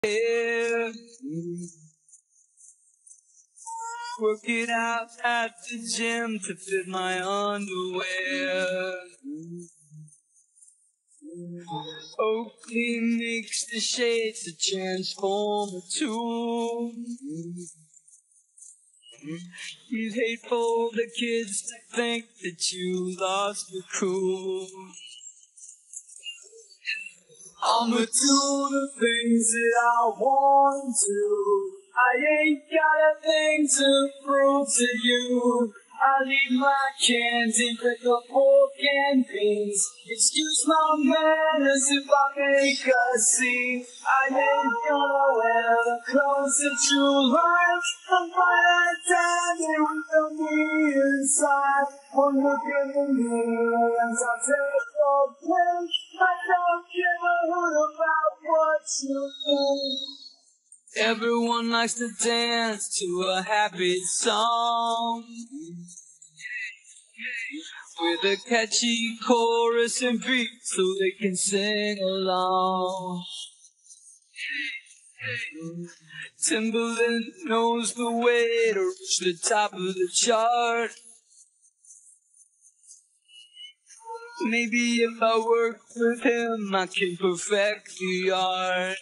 hair. Working out at the gym to fit my underwear. Oakley makes the shades to transform too. He's hateful to kids to think that you lost your cool. I'ma do the things that I want to. I ain't got a thing to prove to you. I leave my candy with the pork and beans. Excuse my manners if I make a scene. I ain't gonna wear the clothes that you like. I'm fine dancing with me inside. One look in the mirror and I'll take your place. I don't give a hoot about what you think. Everyone likes to dance to a happy song with a catchy chorus and beat so they can sing along. Timberland knows the way to reach the top of the chart. Maybe if I work with him, I can perfect the art.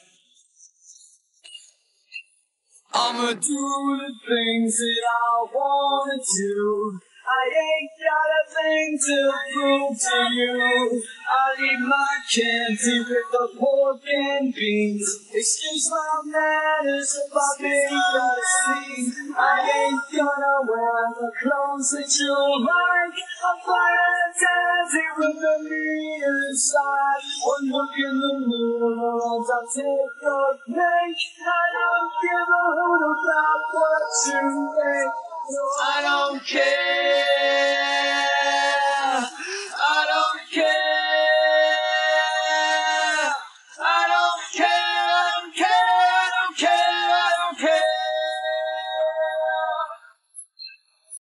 I'ma do the things that I wanna do. I ain't got a thing to prove to you. I leave my candy with the pork and beans. Excuse my manners if I make a scene. I ain't gonna wear the clothes that you like. I'm fine dancing with me inside. One look in the mirror and I'll take your place. I don't give a hoot about what you think.